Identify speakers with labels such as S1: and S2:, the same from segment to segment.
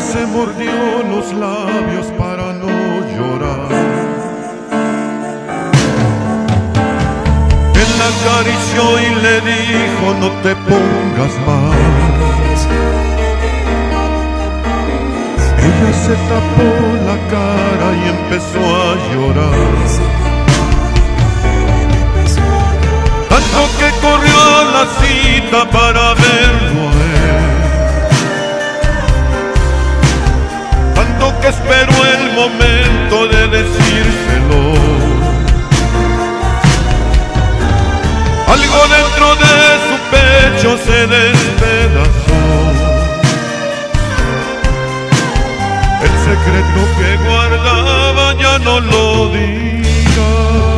S1: se mordió los labios para no llorar. Él la acarició y le dijo: no te pongas mal. Ella se tapó la cara y empezó a llorar. Tanto que corrió a la cita para verlo a él, tanto que esperó el momento de decírselo. Algo dentro de su pecho se despedazó. El secreto que guardaba ya no lo diga.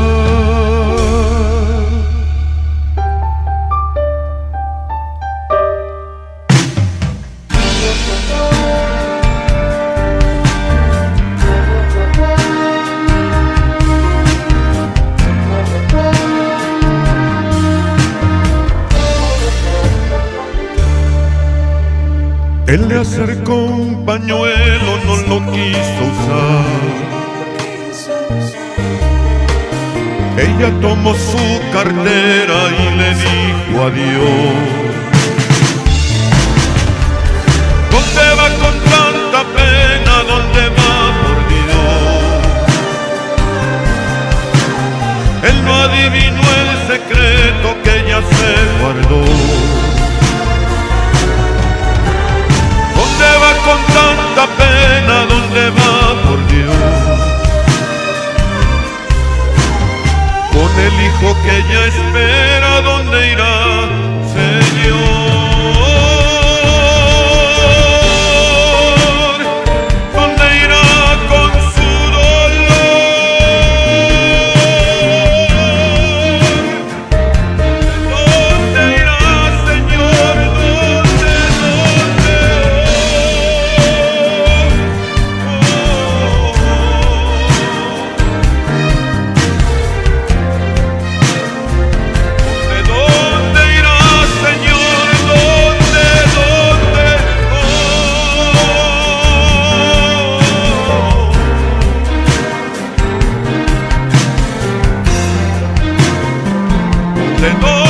S1: Él le acercó un pañuelo, no lo quiso usar. Ella tomó su cartera y le dijo adiós. ¿Dónde va con tanta pena? ¿Dónde va, por Dios? Él no adivinó el secreto que ella se guardó. Con tanta pena, ¿dónde va, por Dios? Con el hijo que ella espera, ¿dónde irá, Señor? ¿Dónde irá con su dolor? ¿Dónde irá, Señor? ¿De dónde?